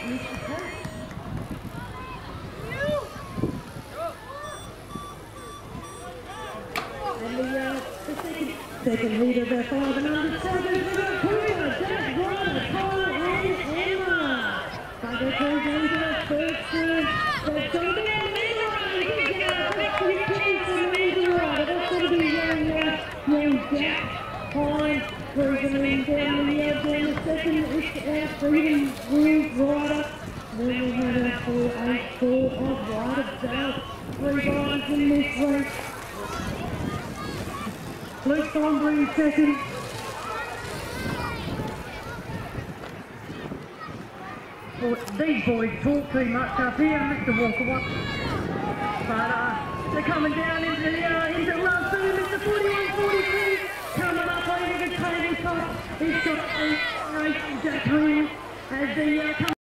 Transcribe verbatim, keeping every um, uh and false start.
Mister Perry. And the, uh, the second, second lead of the five and under sevens, we've got Cooper, Jack, Ryder, Cole and Emma. Bugger goes into the first serve. That's going to be a leader right. He's got a few kids in the leader right. That's going to be young, uh, young Jack. Hines cruising down the, uh, down the second. It's our freedom groove Ryder. Then we have our four eight four of Ryder Bell. Three riders in this race. Luke Thornbury second. Well, these boys talk too much up here, Mister Walker. But uh, they're coming down into the uh, into last two, Mister forty-one forty-two. Coming up over the tabletop. He's got a race Jack Green as the uh,